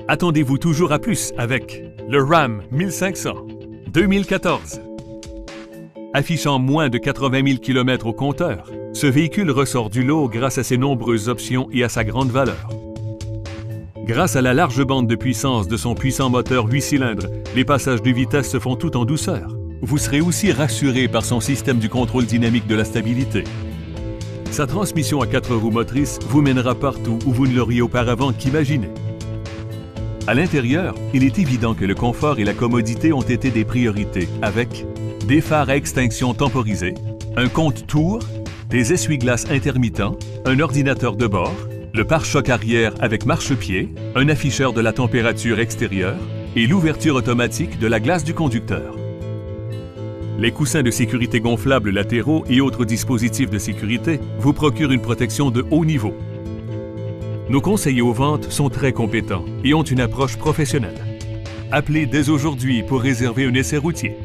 Attendez-vous toujours à plus avec le Ram 1500 2014. Affichant moins de 80 000 km au compteur, ce véhicule ressort du lot grâce à ses nombreuses options et à sa grande valeur. Grâce à la large bande de puissance de son puissant moteur 8 cylindres, les passages de vitesse se font tout en douceur. Vous serez aussi rassuré par son système du contrôle dynamique de la stabilité. Sa transmission à 4 roues motrices vous mènera partout où vous ne l'auriez auparavant qu'imaginé. À l'intérieur, il est évident que le confort et la commodité ont été des priorités avec des phares à extinction temporisée, un compte-tours, des essuie-glaces intermittents, un ordinateur de bord, le pare-choc arrière avec marchepied, un afficheur de la température extérieure et l'ouverture automatique de la glace du conducteur. Les coussins de sécurité gonflables latéraux et autres dispositifs de sécurité vous procurent une protection de haut niveau. Nos conseillers aux ventes sont très compétents et ont une approche professionnelle. Appelez dès aujourd'hui pour réserver un essai routier.